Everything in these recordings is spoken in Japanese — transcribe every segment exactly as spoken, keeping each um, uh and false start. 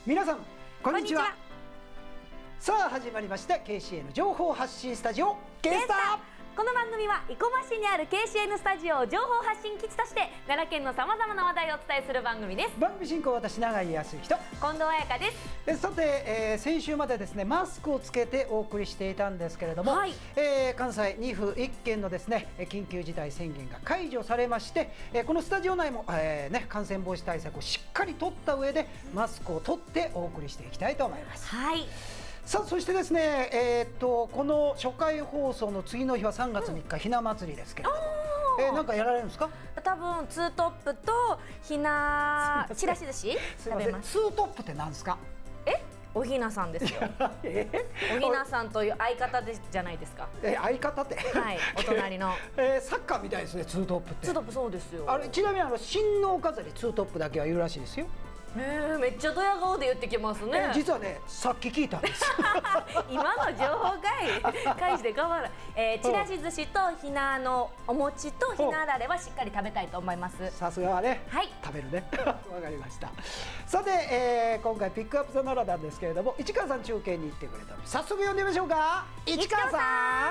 皆さんこんにちは。さあ始まりました ケーシーエヌ 情報発信スタジオゲスター。 この番組は生駒市にある ケーシーエヌ スタジオを情報発信基地として奈良県のさまざまな話題をお伝えする番組です。 番組進行私永井康之と近藤彩香です。 えさて、えー、先週までですねマスクをつけてお送りしていたんですけれども、はい、えー、関西に府いっけんのですね緊急事態宣言が解除されまして、えー、このスタジオ内も、えーね、感染防止対策をしっかり取った上でマスクを取ってお送りしていきたいと思います。 はい。 さあそしてですね、えー、っとこの初回放送の次の日はさんがつみっか、うん、ひな祭りですけれども、えー、なんかやられるんですか？ 多分ツートップとひなちらし寿司食べます。 ツートップってなんですか？ え、おひなさんですよ。えおひなさんという相方でじゃないですか。 え相方って？ はい、お隣の。 えー、サッカーみたいですねツートップって。 ツートップそうですよ。 あれちなみにあの親王飾りツートップだけはいるらしいですよ。 えー、めっちゃドヤ顔で言ってきますね。 えー、実はねさっき聞いたんです。 今の情報会開示で頑張る。えー、ちらし寿司とひなのお餅とひなあられはしっかり食べたいと思います。 さすがはね、はい、食べるね。わかりました。さて、えー、今回ピックアップザ奈良なんですけれども市川さん中継に行ってくれたので早速呼んでみましょうか。市川さん。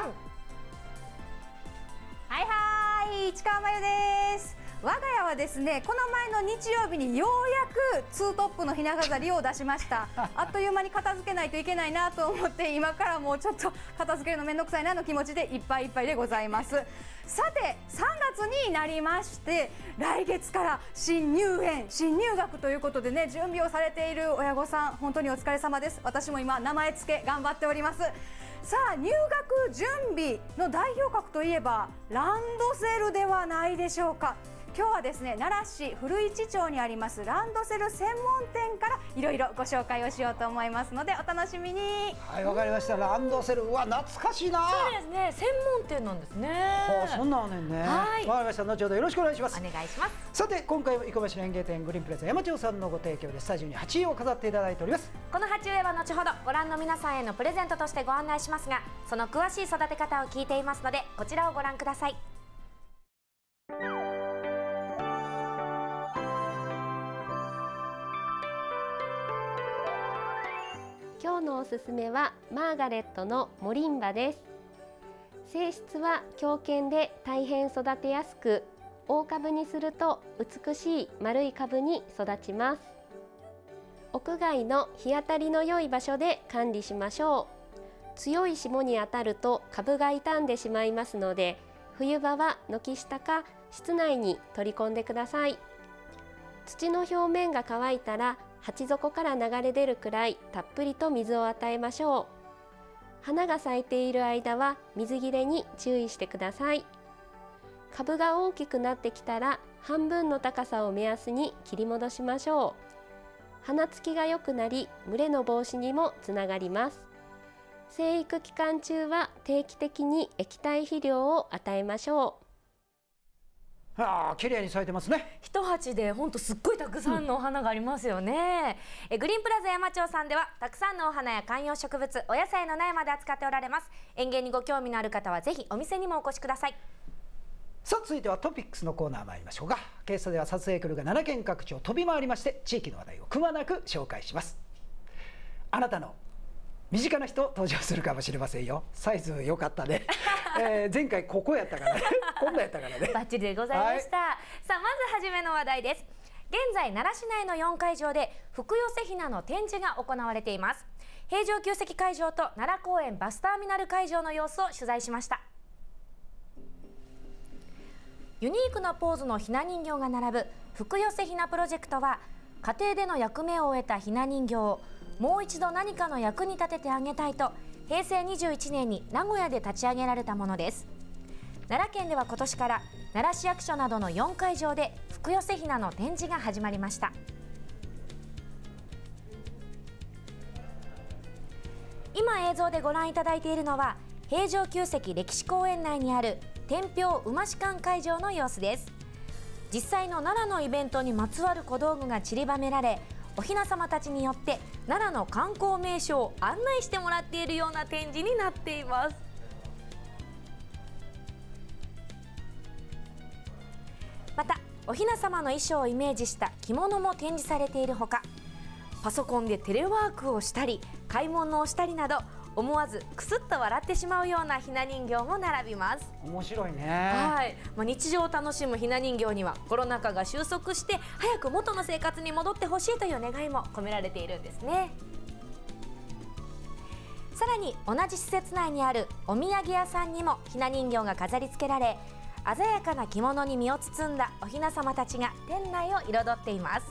はいはい、市川真由です。我が家はですね、この前の日曜日にようやくツートップのひな飾りを出しました。あっという間に片付けないといけないなと思って、今からもうちょっと片付けるのめんどくさいなの気持ちでいっぱいいっぱいでございます。さてさんがつになりまして、来月から新入園新入学ということでね、準備をされている親御さん本当にお疲れ様です。私も今名前付け頑張っております。さあ入学準備の代表格といえばランドセルではないでしょうか。今日はですね奈良市古市町にありますランドセル専門店からいろいろご紹介をしようと思いますのでお楽しみに。 はい、わかりました。ランドセル、うわ懐かしいな。 そうですね、専門店なんですね。 はあ、そんなのねんね。はい、わかりました。後ほどよろしくお願いします。 お願いします。 さて今回は生駒市の園芸店グリーンプレザ山町さんのご提供でスタジオに鉢植えを飾っていただいております。 この鉢植えは後ほどご覧の皆さんへのプレゼントとしてご案内しますが、その詳しい育て方を聞いていますのでこちらをご覧ください。 今日のおすすめはマーガレットのモリンバです。性質は強健で大変育てやすく、大株にすると美しい丸い株に育ちます。屋外の日当たりの良い場所で管理しましょう。強い霜に当たると株が傷んでしまいますので、冬場は軒下か室内に取り込んでください。土の表面が乾いたら鉢底から流れ出るくらいたっぷりと水を与えましょう。花が咲いている間は水切れに注意してください。株が大きくなってきたら半分の高さを目安に切り戻しましょう。花つきが良くなり蒸れの防止にもつながります。生育期間中は定期的に液体肥料を与えましょう。 ああ、綺麗に咲いてますね。 一鉢で本当すっごいたくさんのお花がありますよね。うん、えグリーンプラザ山町さんではたくさんのお花や観葉植物、お野菜の苗まで扱っておられます。園芸にご興味のある方はぜひお店にもお越しください。 さあ続いてはトピックスのコーナー参りましょうか。ケースでは撮影クルーが奈良県各地を飛び回りまして地域の話題をくまなく紹介します。あなたの身近な人登場するかもしれませんよ。サイズ良かったね。えー、前回ここやったからね。こんなやったからね。 バッチリでございました。はい、さあまずはじめの話題です。現在奈良市内のよんかいじょうで福寄せひなの展示が行われています。平城宮跡会場と奈良公園バスターミナル会場の様子を取材しました。ユニークなポーズのひな人形が並ぶ福寄せひなプロジェクトは、家庭での役目を終えたひな人形をもう一度何かの役に立ててあげたいとへいせいにじゅういちねんに名古屋で立ち上げられたものです。奈良県では今年から奈良市役所などのよんかいじょうで福寄せひなの展示が始まりました。今映像でご覧いただいているのは平城宮跡歴史公園内にある天平馬士館会場の様子です。実際の奈良のイベントにまつわる小道具が散りばめられ、おひな様たちによって奈良の観光名所を案内してもらっているような展示になっています。またおひな様の衣装をイメージした着物も展示されているほか、 パソコンでテレワークをしたり買い物をしたりなど、思わずクスッと笑ってしまうようなひな人形も並びます。 面白いね。 はい、まあ、日常を楽しむひな人形にはコロナ禍が収束して早く元の生活に戻ってほしいという願いも込められているんですね。さらに同じ施設内にあるお土産屋さんにもひな人形が飾り付けられ、鮮やかな着物に身を包んだおひな様たちが店内を彩っています。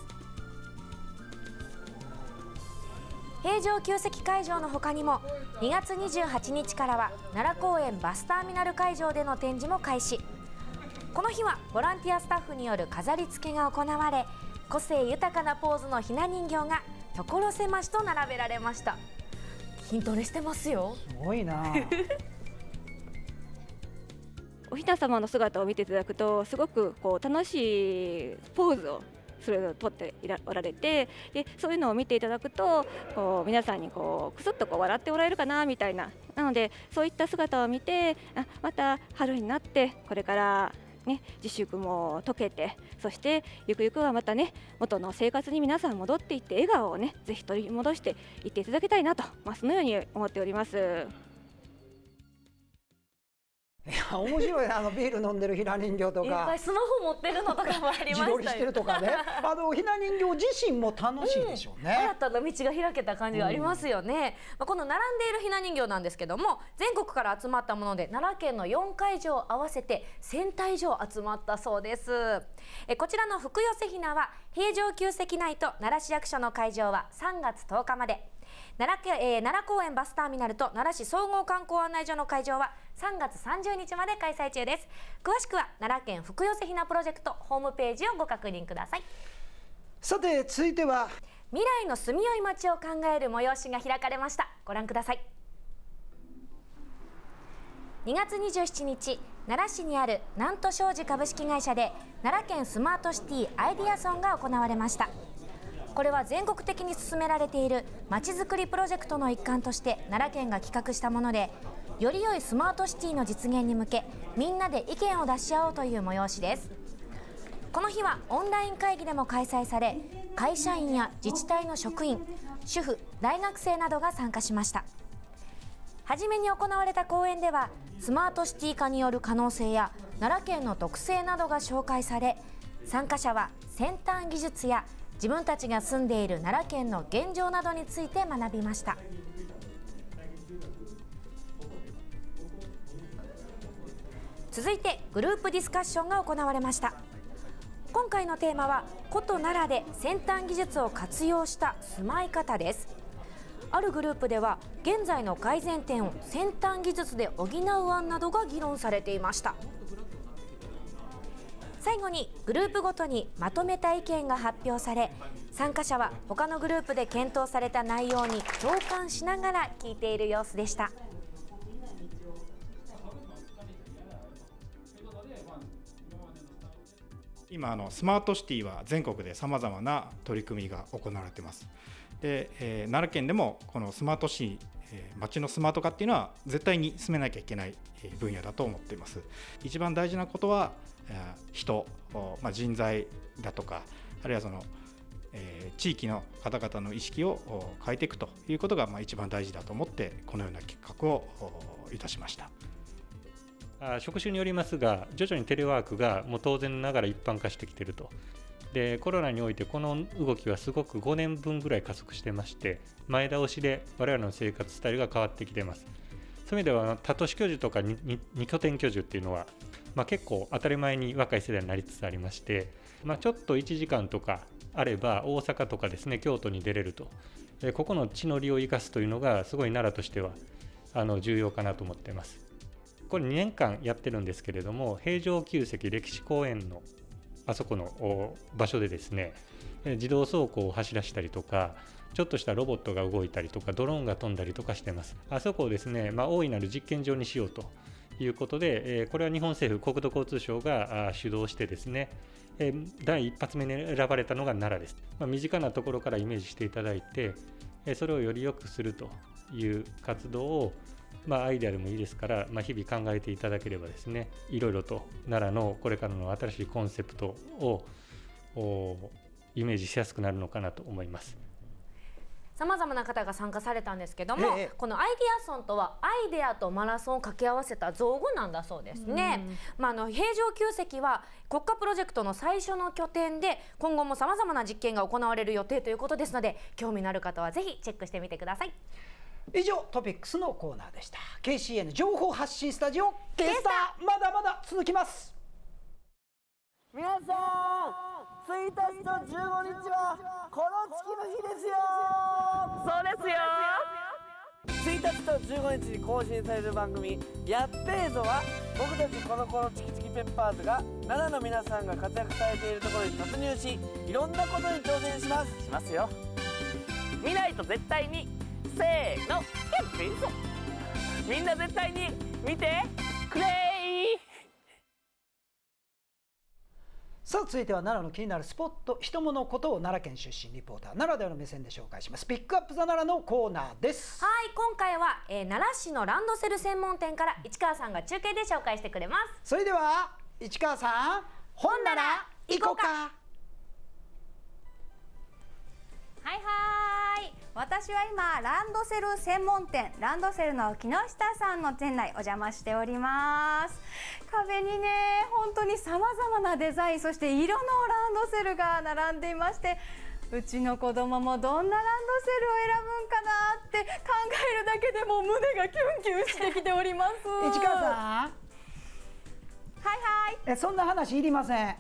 平城宮跡会場の他にもにがつにじゅうはちにちからは奈良公園バスターミナル会場での展示も開始。この日はボランティアスタッフによる飾り付けが行われ、個性豊かなポーズのひな人形が所狭しと並べられました。筋トレしてますよ。 すごいな。 おひな様の姿を見ていただくと、すごくこう楽しいポーズをそれを撮っていらおられて、でそういうのを見ていただくと、こう皆さんにこうくすっとこう笑っておられるかなみたいな、なのでそういった姿を見て、あまた春になってこれからね、自粛も解けて、そしてゆくゆくはまたね、元の生活に皆さん戻っていって、笑顔をねぜひ取り戻していっていただきたいなと、まあ、そのように思っております。 いや面白いな、あのビール飲んでるひな人形とか、 いっぱいスマホ持ってるのとかもありましたよ。 自撮りしてるとかね。あのひな人形自身も楽しいでしょうね。 うん、新たな道が開けた感じがありますよね。うん、この並んでいるひな人形なんですけども、全国から集まったもので奈良県のよんかいじょう合わせてせんたい以上集まったそうです。えこちらの福寄せひなは平城宮跡内と奈良市役所の会場はさんがつとおかまで、奈良, えー、奈良公園バスターミナルと奈良市総合観光案内所の会場はさんがつさんじゅうにちまで開催中です。詳しくは奈良県福寄せひなプロジェクトホームページをご確認ください。 さて続いては未来の住みよい街を考える催しが開かれました。ご覧ください。にがつにじゅうしちにち、奈良市にある南都商事株式会社で奈良県スマートシティアイディアソンが行われました。これは全国的に進められているまちづくりプロジェクトの一環として奈良県が企画したもので、より良いスマートシティの実現に向けみんなで意見を出し合おうという催しです。この日はオンライン会議でも開催され、会社員や自治体の職員、主婦、大学生などが参加しました。はじめに行われた講演ではスマートシティ化による可能性や奈良県の特性などが紹介され、参加者は先端技術や自分たちが住んでいる奈良県の現状などについて学びました。続いてグループディスカッションが行われました。今回のテーマは古都奈良で先端技術を活用した住まい方です。あるグループでは現在の改善点を先端技術で補う案などが議論されていました。最後にグループごとにまとめた意見が発表され、参加者は他のグループで検討された内容に共感しながら聞いている様子でした。 今あのスマートシティは全国でさまざまな取り組みが行われています。で、えー、奈良県でもこのスマートシティ、えー、町のスマート化っていうのは絶対に進めなきゃいけない分野だと思っています。一番大事なことは人、まあ、人材だとか、あるいはその、えー、地域の方々の意識を変えていくということが、まあ、一番大事だと思ってこのような企画をいたしました。 職種によりますが、徐々にテレワークがもう当然ながら一般化してきていると。でコロナにおいてこの動きはすごくごねんぶんぐらい加速してまして、前倒しで我々の生活スタイルが変わってきています。そういう意味では多都市居住とか 2, 2拠点居住っていうのは、まあ、結構当たり前に若い世代になりつつありまして、まあ、ちょっといちじかんとかあれば大阪とかですね、京都に出れると、ここの地の利を生かすというのがすごい奈良としてはあの重要かなと思っています。これにねんかんやってるんですけれども、平城宮跡歴史公園のあそこの場所でですね、自動走行を走らせたりとか、ちょっとしたロボットが動いたりとか、ドローンが飛んだりとかしてます。あそこをですね、まあ、大いなる実験場にしようということで、これは日本政府国土交通省が主導してですね、だい一発目に選ばれたのが奈良です。まあ、身近なところからイメージしていただいて、それをより良くするという活動を、まあ、アイデアでもいいですから、まあ、日々考えていただければですね、いろいろと奈良のこれからの新しいコンセプトをイメージしやすくなるのかなと思います。 さまざまな方が参加されたんですけども、 ええ、 このアイデアソンとはアイデアとマラソンを掛け合わせた造語なんだそうですね。まあ、あの平城宮跡は国家プロジェクトの最初の拠点で、今後もさまざまな実験が行われる予定ということですので、興味のある方はぜひチェックしてみてください。 以上トピックスのコーナーでした。 ケーシーエヌ 情報発信スタジオケースター、まだまだ続きます。 皆さん、ついたちとじゅうごにちはコロチキの日ですよ。そうですよ。ついたちとじゅうごにちに更新される番組「やっべえぞ」は、僕たちコロコロチキチキペッパーズが奈良の皆さんが活躍されているところに突入し、いろんなことに挑戦しますしますよ。見ないと絶対に、せーの、やっべえぞ。みんな絶対に見てくれー。 さあ続いては奈良の気になるスポット、人物ことを奈良県出身リポーターならではの目線で紹介します。ピックアップザ奈良のコーナーです。 はい、今回は、えー、奈良市のランドセル専門店から市川さんが中継で紹介してくれます。 それでは市川さん、本奈良行こうか。 はいはい、私は今ランドセル専門店ランドセルの木下さんの店内お邪魔しております。壁にね、本当にさまざまなデザイン、そして色のランドセルが並んでいまして、うちの子供もどんなランドセルを選ぶんかなって考えるだけでも胸がキュンキュンしてきております。 市川さん、 はいはい。 え、そんな話いりません。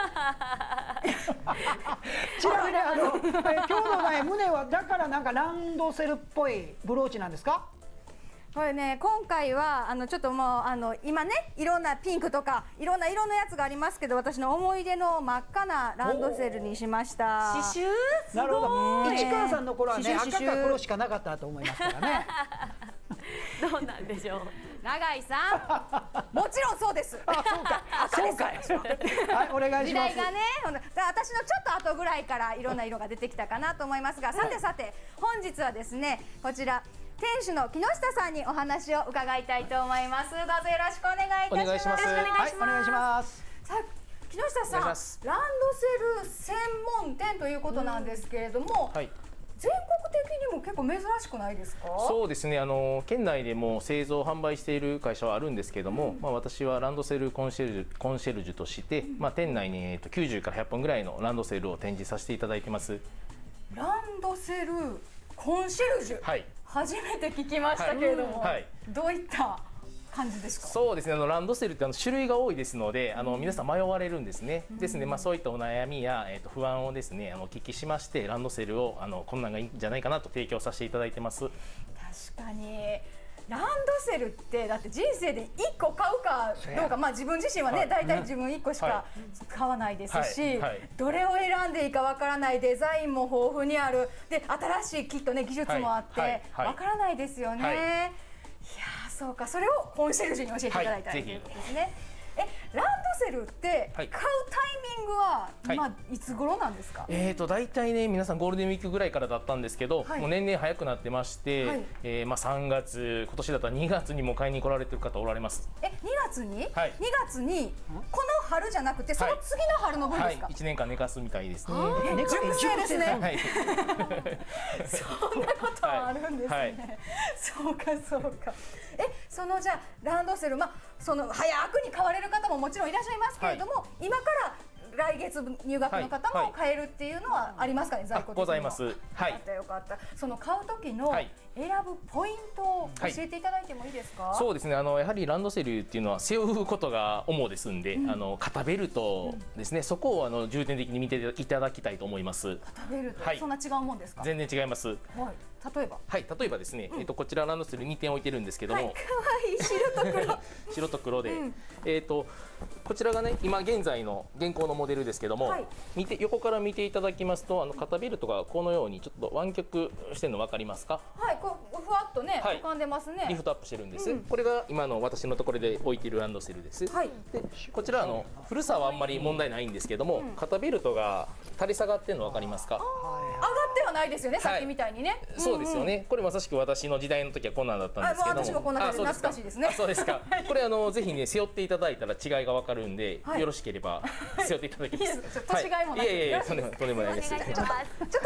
ちなみにあのえ今日のね、胸はだからなんかランドセルっぽいブローチなんですか？ これね、今回はあのちょっともうあの今ね、いろんなピンクとかいろんな色のやつがありますけど、私の思い出の真っ赤なランドセルにしました。 刺繍？ なるほど。市川さんの頃はね、 刺繍赤か黒しかなかったと思いますからね。 どうなんでしょう。 永井さん、もちろんそうです。 あ、そうか。そうかい。はい、お願いします。 時代がね、ほんと私のちょっと後ぐらいからいろんな色が出てきたかなと思いますが、さてさて本日はですね、こちら店主の木下さんにお話を伺いたいと思います。どうぞよろしくお願いいたします。 お願いします。 よろしくお願いします。 はい、お願いします。 さあ、木下さん、ランドセル専門店ということなんですけれども、 はい、 全国的にも結構珍しくないですか？ そうですね、あの県内でも製造販売している会社はあるんですけども、うん、まあ、私はランドセルコンシェルジュコンシェルジュとして、うん、まあ、店内に、えー、ときゅうじゅうからひゃっぽんぐらいのランドセルを展示させていただいてます。 ランドセルコンシェルジュ、 はい、 初めて聞きましたけれども、 はいはい、 どういった感じですか？ そうですね、あのランドセルってあの種類が多いですので、あの皆さん迷われるんですね。うん、ですね、まあ、そういったお悩みや、えー、と不安をですね、あのお聞きしまして、ランドセルをあのこんなんがいいんじゃないかなと提供させていただいてます。 確かにランドセルってだって人生でいっこ買うかどうか、まあ自分自身はね、大体自分いっこしか買わないですし、はいはい、どれを選んでいいかわからない、デザインも豊富にある、で新しいきっとね技術もあってわからないですよね。はいはい、いやー、そうか、それをコンシェルジュに教えていただいたということですね。え、ランドセルって買うタイミングは、はい、まあいつ頃なんですか？ えーと大体ね、皆さんゴールデンウィークぐらいからだったんですけど、はい、もう年々早くなってまして、はい、えー、まあさんがつ、今年だったらにがつにも買いに来られてる方おられます。 え、にがつに？ はい、 にがつにこの春じゃなくてその次の春の分ですか？ はい、いちねんかん寝かすみたいですね。 熟成ですね。 はい、 そんなことはあるんですね。はい、そうかそうか。え、そのじゃあランドセル、まあその早くに買われる方ももちろんいらっしゃいますけれども、はい、今から来月入学の方も買えるっていうのはありますかね？在庫的には。 ございます。はい。 よかったよかった。その買う時の選ぶポイントを教えていただいてもいいですか？はい、 そうですね。あのやはりランドセルっていうのは背負うことが主ですんで、うん、あの肩ベルトですね。うん、そこをあの重点的に見ていただきたいと思います。 肩ベルト、はい、そんな違うもんですか？ 全然違います。はい。 例えば、 はい、例えばですね、うん、えっとこちらランドセルにてん置いてるんですけども、はい、 かわいい白と黒白と黒で、うん、えっとこちらがね、今現在の現行のモデルですけども、はい、見て横から見ていただきますと、あの肩ベルトがこのようにちょっと湾曲してるの分かりますか？ はい、こうふわっとね、はい、浮かんでますね。 リフトアップしてるんです。うん、これが今の私のところで置いているランドセルです。はい、でこちらの古さはあんまり問題ないんですけども、うん、肩ベルトが垂れ下がってるの分かりますか？ 上がってはないですよね、さっきみたいにね。 はい、そうですよね。これまさしく私の時代の時はこんなんだったんですけども、 私もこんな感じで懐かしいですね。 そうですか。これあのぜひね背負っていただいたら違いがわかるんで、はい、よろしければ背負っていただきます。 年がいもない。 いやいやいや、とんでもないです。 ちょっと背負わせ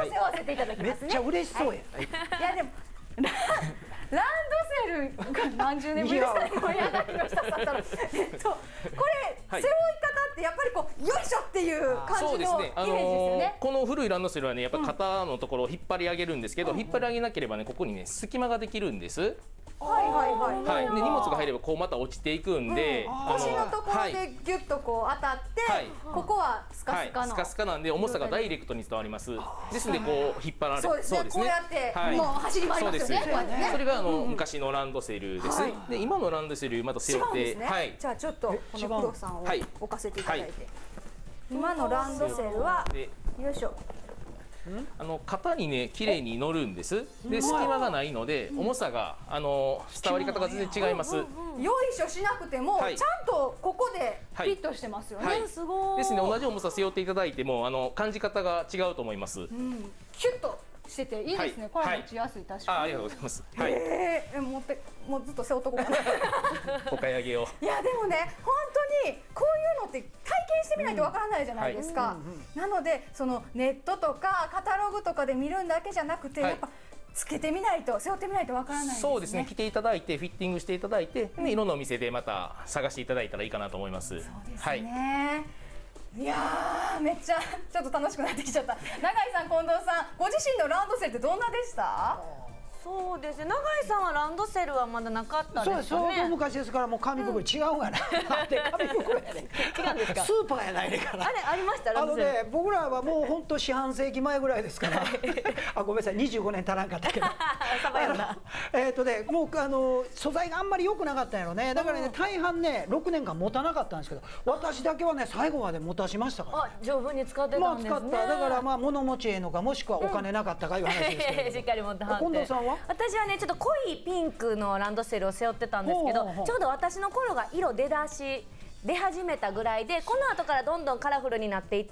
せていただきますね。 めっちゃ嬉しそうや。 いやでもラランドセルが何十年ぶりですかね。盛り上がりました。さったらえっとこれ、 はい背負い方ってやっぱりこうよいしょっていう感じのイメージですよね。 この古いランドセルはねやっぱり肩のところを引っ張り上げるんですけど、 うん、 引っ張り上げなければねここにね隙間ができるんです。 はいはいはい。 はい。で荷物が入ればこうまた落ちていくんで、 うん、腰のところでギュッとこう当たって、はい、ここはスカスカの、はい、 スカスカなんで重さがダイレクトに伝わります。ですのでこう引っ張られる。 そうですね。そうですねこうやって、はい、もう走り回りますよね。そうですね。 それがあの、うん、昔のランドセルです。はい、で今のランドセルまた背負って、 ね、 はい。 じゃあちょっとこの黒さんを置かせていただいて、はい、今のランドセルはよいしょ。 あの型にね綺麗に乗るんです。で隙間がないので重さがあの伝わり方が全然違います。よいしょしなくてもちゃんとここでフィットしてますよね。 はいはい、すごい。ですね同じ重さ背負っていただいてもあの感じ方が違うと思います。うん、 キュッとしてていいですね。これ持ちやすい確かに。 あ、ありがとうございます。 はい。ええ持ってもうずっと背負っとこうかな。 お買い上げを。 いやでもね本当にこういうのって体験してみないとわからないじゃないですか。なのでそのネットとかカタログとかで見るだけじゃなくて、はい、やっぱつけてみないと背負ってみないとわからないですね。 そうですね。着ていただいてフィッティングしていただいて、うん、いろんなお店でまた探していただいたらいいかなと思います。そうですね。はい、 いやーめっちゃちょっと楽しくなってきちゃった。永井さん、近藤さん、ご自身のランドセルってどんなでした？ そうですね。永井さんはランドセルはまだなかったですよね。 そうです。昔ですからもう紙袋違うがな。紙袋やね。 違うんですか。 スーパーやないねから。 あれありました。ランドセル。 あのね僕らはもう本当四半世紀前ぐらいですから。あごめんなさいにじゅうごねん足らんかったけど。えっとねもうあの素材があんまり良くなかったんやろね。だからね大半ねろくねんかん持たなかったんですけど、私だけはね最後まで持たしましたから。 あ丈夫に使ってたんですね。 まあ使った。だからまあ物持ちええのかもしくはお金なかったかいう話ですけど。 しっかり持ってはって。 近藤さんは？ 私はねちょっと濃いピンクのランドセルを背負ってたんですけど、ちょうど私の頃が色出だし出始めたぐらいで、この後からどんどんカラフルになっていって、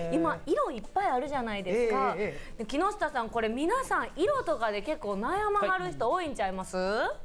今色いっぱいあるじゃないですか。木下さんこれ皆さん色とかで結構悩まはる人多いんちゃいます？はい、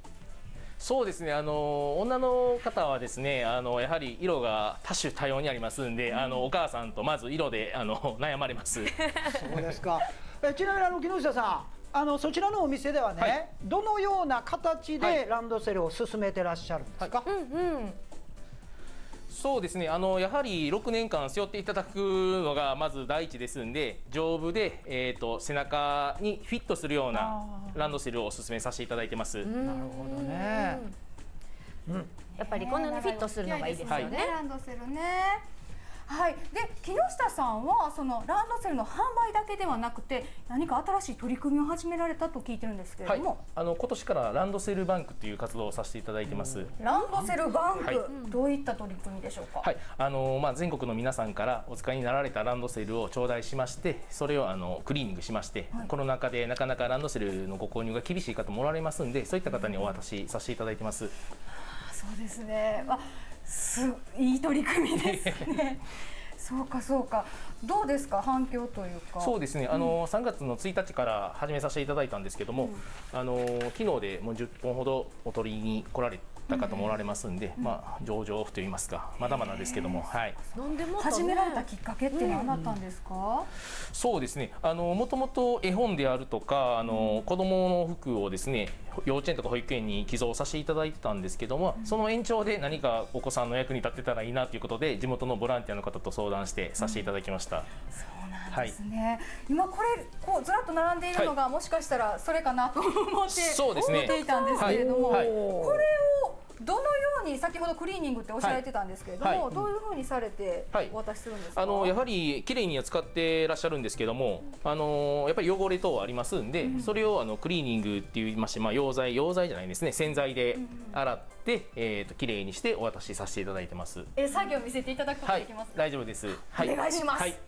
そうですね。あの女の方はですね、あのやはり色が多種多様にありますんで、うん、あのお母さんとまず色であの悩まれます。 そうですか。えちなみにあの木下さん。あのそちらのお店ではね、はい、どのような形でランドセルを進めてらっしゃるんですか？はい、うんうん、 そうですね。あのやはりろくねんかん背負っていただくのがまず第一ですんで、丈夫で、えー、と背中にフィットするようなランドセルをお勧めさせていただいてます。なるほどね。 うん、やっぱりこのようにフィットするのがいいですよね。はい、 ランドセルね。はい、で木下さんはそのランドセルの販売だけではなくて何か新しい取り組みを始められたと聞いてるんですけれども、はい、 あの今年からランドセルバンクという活動をさせていただいてます。 ランドセルバンク、はい、どういった取り組みでしょうか？ はい、あのまあ全国の皆さんからお使いになられたランドセルを頂戴しまして、それをあのクリーニングしまして、はい、コロナ禍でなかなかランドセルのご購入が厳しい方もおられますんで、そういった方にお渡しさせていただいてます。 あ、そうですね。あ、すいい取り組みですね。そうかそうか。どうですか反響というか。 そうですね。あの、うん、さんがつのついたちから始めさせていただいたんですけども、うん、あの昨日でもうじゅっぽんほどお取りに来られた方もおられますんで、うん、まあ上々と言いますか、まだまだですけども、はい。 なんでも始められたきっかけって何だったんですか？うん、 そうですね。あのもともと絵本であるとか、あの、うん、子供の服をですね、幼稚園とか保育園に寄贈させていただいてたんですけども、うん、その延長で何かお子さんの役に立ってたらいいなということで、地元のボランティアの方と相談してさせていただきました。うん、 そうなんですね。はい、今これこうずらっと並んでいるのが、はい、もしかしたらそれかなと思って、そうですね、思っていたんですけれども、はいはい、これをどのように先ほどクリーニングっておっしゃられてたんですけれども、はい、どういうふうにされてお渡しするんですか？ はい、あのやはりきれいには使ってらっしゃるんですけども、あのやっぱり汚れ等ありますんで、うん、それをあのクリーニングって言いまして、まあ、溶剤溶剤じゃないですね、洗剤で洗って、うん、えー、ときれいにしてお渡しさせていただいてます。 え作業見せていただくことできますか？ はい、大丈夫です。 はい、お願いします。はい、よ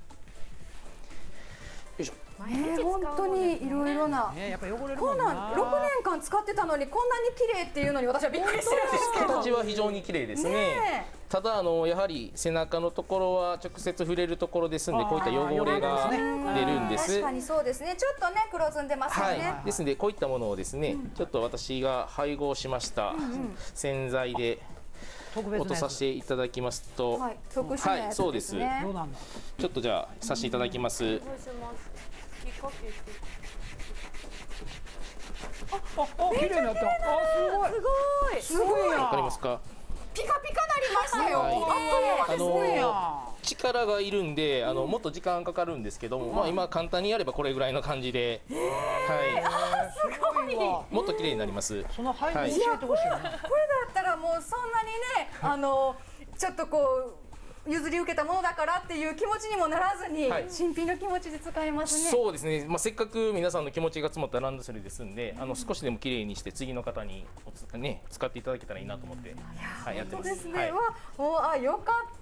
いしょ。えー、本当にいろいろな、 ね、やっぱ汚れるこんなんろくねんかん使ってたのにこんなに綺麗っていうのに私はびっくりしてるんですけど、 形は非常に綺麗ですね。ね、ただあのやはり背中のところは直接触れるところですんで、こういった汚れが出るんです。 確かにそうですね。ちょっとね黒ずんでますよね。 はい、ですのでこういったものをですね、うん、ちょっと私が配合しました洗剤で落とさせていただきますと、 はい、特殊なやつですね。 はい、そうです。ちょっとじゃあさせていただきます。 あ、綺麗になった。あ、すごい。すごい。すごいや。 わかりますか？ ピカピカなりましたよ。 はいあっという間ですね。 あの力がいるんで、あのもっと時間かかるんですけども、まあ今簡単にやればこれぐらいの感じで、はすごい。 い、もっと綺麗になります。 その背景教えてほしいな。 これだったらもうそんなにね、あのちょっとこう譲り受けたものだからっていう気持ちにもならずに、はい、新品の気持ちで使えますね。 そうですね。まあせっかく皆さんの気持ちが詰まったランドセルですんで、うん、あの少しでも綺麗にして次の方にね使っていただけたらいいなと思って、はい、やってます。 そうですね。 はい、 わ、もうあよかった。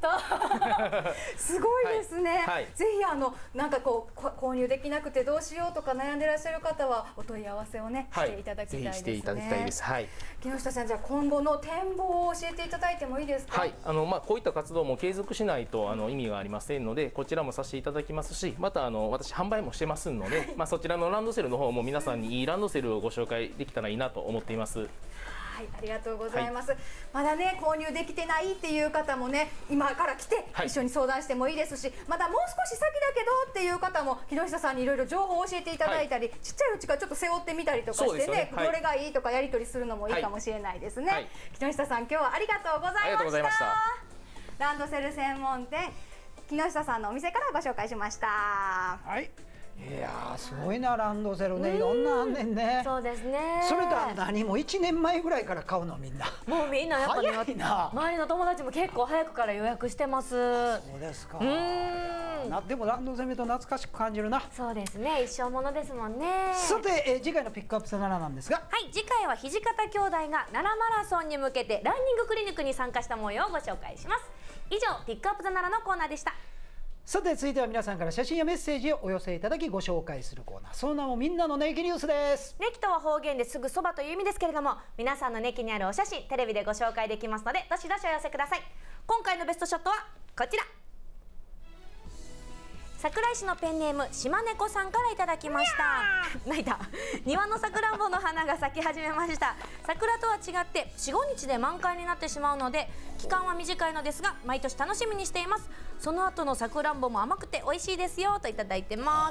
すごいですね。はいはい、ぜひあのなんかこう購入できなくてどうしようとか悩んでいらっしゃる方はお問い合わせをね、はい、していただきたいですね。 していただきたいです。はい。 木下さん、じゃあ今後の展望を教えていただいてもいいですか。 はい。あのまあこういった活動も継続しないとあの意味がありませんので、こちらもさせていただきますし、またあの私販売もしてますので、まあそちらのランドセルの方も皆さんにいいランドセルをご紹介できたらいいなと思っています。 はい、ありがとうございます。はい、まだね購入できてないっていう方もね、今から来て一緒に相談してもいいですし、はい、まだもう少し先だけどっていう方も木下さんにいろいろ情報を教えていただいたり、はい、ちっちゃいうちからちょっと背負ってみたりとかしてね、ね、はい、どれがいいとかやり取りするのもいいかもしれないですね。はい、木下さん、今日はありがとうございました。ありがとうございました。ランドセル専門店木下さんのお店からご紹介しました。 はい。いやー、すごいな、ランドセルね、いろんなあんねんね。 そうですね。 それとは何もいちねんまえぐらいから買うの、みんな。 もうみんなやっぱね、 周りの友達も結構早くから予約してます。 そうですか。な、でもランドセルと懐かしく感じるな。 そうですね、一生ものですもんね。 さて、えー、次回のピックアップさなななんですが、 はい、次回は土方兄弟が奈良マラソンに向けてランニングクリニックに参加した模様をご紹介します。以上、ピックアップザ奈良のコーナーでした。 さて続いては皆さんから写真やメッセージをお寄せいただきご紹介するコーナー、その名もみんなのネキニュースです。 ネキとは方言ですぐそばという意味ですけれども、皆さんのネキにあるお写真テレビでご紹介できますのでどしどしお寄せください。今回のベストショットはこちら、桜井市のペンネーム島猫さんからいただきました。泣いた。庭のさくらんぼの花が咲き始めました。桜とは違ってよん、ごにちで満開になってしまうので期間は短いのですが毎年楽しみにしています。その後のさくらんぼも甘くて美味しいですよといただいてます。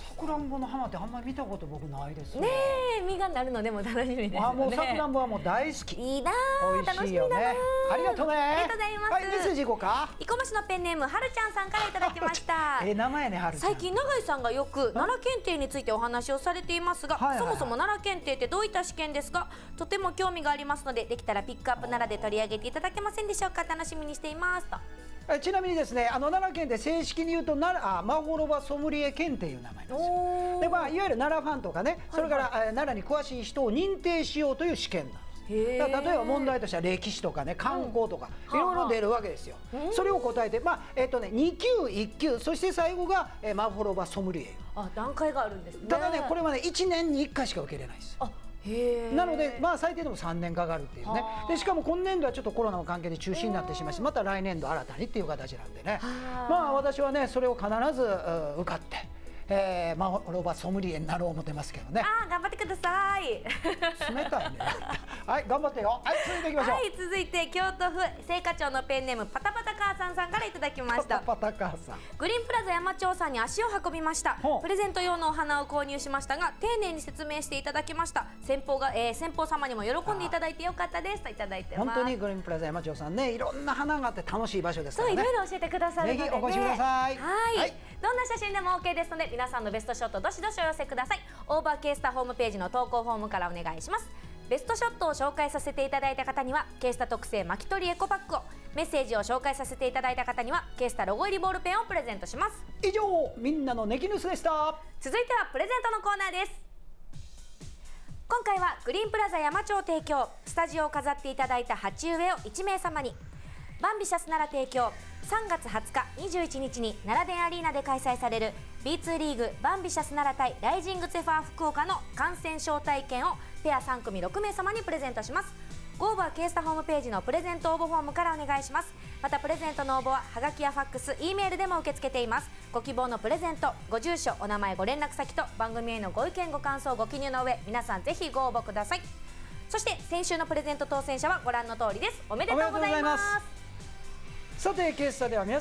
さくらんぼの花ってあんまり見たこと僕ないですね。 ねえ、実がなるのでも楽しみですよね。 あ、もうさくらんぼはもう大好き。 いいな、 美味しいよね。ありがとうね。 ありがとうございます。 はい、メッセージいこうか。 生駒市のペンネームはるちゃんさんからいただきました。 ええ名前ね、はるちゃん。 最近永井さんがよく奈良検定についてお話をされていますが、そもそも奈良検定ってどういった試験ですか。とても興味がありますのでできたらピックアップ奈良で取り上げていただけませんでしょうか。楽しみにしていますと。 ちなみにですね、あの奈良県で正式に言うと奈良マホロバソムリエ検定いう名前なんですよ。で、まあいわゆる奈良ファンとかね、それから、はいはい、奈良に詳しい人を認定しようという試験なんです。だから例えば問題としては歴史とかね、観光とかいろいろ出るわけですよ。それを答えて、まあえっとねに級いっ級、そして最後が、えー、マホロバソムリエ。 あ、段階があるんですね。 ただね、これはねいちねんにいっかいしか受けれないです。あ、なので、まあ、最低でもさんねんかかるっていうね。でしかも今年度はちょっとコロナの関係で中止になってしまいまして、また来年度新たにっていう形なんでね、まあ私はねそれを必ず受かって、えー、マホロバソムリエになろう思ってますけどね。 あー、頑張ってください。 冷たいね。はい、頑張ってよ。はい、続いていきましょう。 はい、続いて京都府青果町のペンネームパタパタ母さんさんからいただきました。 パタパタ母さん。 グリーンプラザ山町さんに足を運びました。プレゼント用のお花を購入しましたが丁寧に説明していただきました。先方が、えー、先方様にも喜んでいただいてよかったですといただいてます。 本当にグリーンプラザ山町さんね、いろんな花があって楽しい場所ですからね。 そう、いろいろ教えてくださるので、ね、 ぜひお越しください。 はい、はい、どんな写真でも OK ですので皆さんのベストショットどしどしお寄せください。オーバーケースタホームページの投稿フォームからお願いします。ベストショットを紹介させていただいた方にはケースタ特製巻き取りエコバッグを、メッセージを紹介させていただいた方にはケースタロゴ入りボールペンをプレゼントします。 以上、みんなのネキニュースでした。 続いてはプレゼントのコーナーです。今回はグリーンプラザ山町提供、スタジオを飾っていただいた鉢植えをいち名様に、バンビシャス奈良提供、さんがつはつかにじゅういちにちに奈良電アリーナで開催される ビーツー リーグバンビシャス奈良対ライジングゼファー福岡の観戦招待券をペアさんくみろく名様にプレゼントします。ご応募はケースタホームページのプレゼント応募フォームからお願いします。またプレゼントの応募はハガキやファックス、Eメールでも受け付けています。ご希望のプレゼント、ご住所、お名前、ご連絡先と番組へのご意見ご感想ご記入の上、皆さんぜひご応募ください。そして先週のプレゼント当選者はご覧の通りです。おめでとうございます。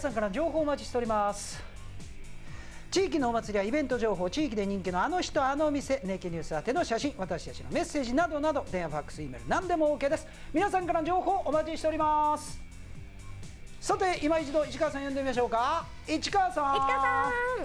さてケースタでは皆さんから情報をお待ちしております。 地域のお祭りやイベント情報、地域で人気のあの人あの店、ネイキニュース宛ての写真、私たちのメッセージなどなど、電話、ファックス、Eメール何でも OK です。皆さんからの情報お待ちしております。さて今一度市川さん呼んでみましょうか。市川さん。 市川さん。 はい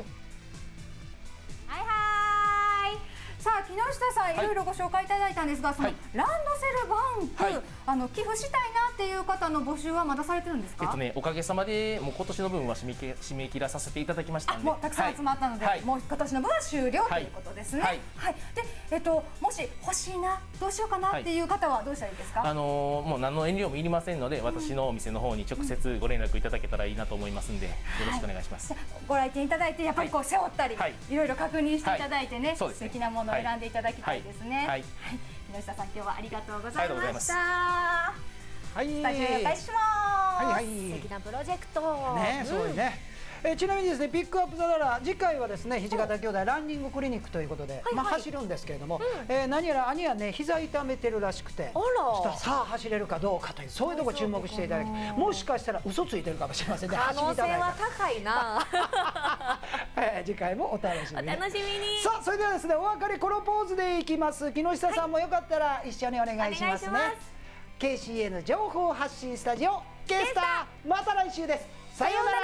はい。さあ木下さん、いろいろご紹介いただいたんですが、そのランドセルバンク、あの寄付したいなっていう方の募集はまだされてるんですか？ えっとね、おかげさまでもう今年の分は締め切締め切らさせていただきましたので、 もうたくさん集まったので、もう今年の分は終了ということですね。はい。で、えっともし欲しいな、どうしようかなっていう方はどうしたらいいですか？ あのもう何の遠慮もいりませんので、私のお店の方に直接ご連絡いただけたらいいなと思いますんで、よろしくお願いします。 ご来店いただいてやっぱりこう背負ったり、いろいろ確認していただいてね、素敵なものを選んでいただきたいですね。はい。木下さん、今日はありがとうございました。はい、スタジオへお返しします。 はいはい。 素敵なプロジェクト。 ね、すごいね。えちなみにですね、ピックアップザララ、次回はですね、土方兄弟ランニングクリニックということで、まあ走るんですけれども、え何やら兄はね膝痛めてるらしくて、そしたらさあ走れるかどうかという、そういうところ注目していただき、もしかしたら嘘ついてるかもしれませんね。 可能性は高いな。 え次回もお楽しみに。 お楽しみに。 さあそれではですね、お別れこのポーズでいきます。木下さんもよかったら一緒にお願いしますね。ケーシーエヌ 情報発信スタジオケースター、また来週です。さようなら。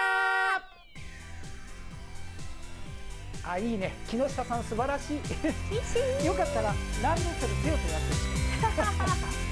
あ、いいね、木下さん素晴らしい。よかったらランドセル強くやってほしい。